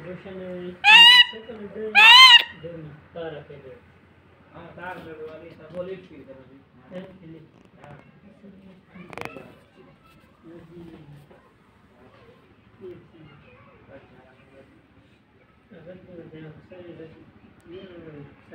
रोशन तार अकेले हाँ तार वाली सब बोली फिर अगर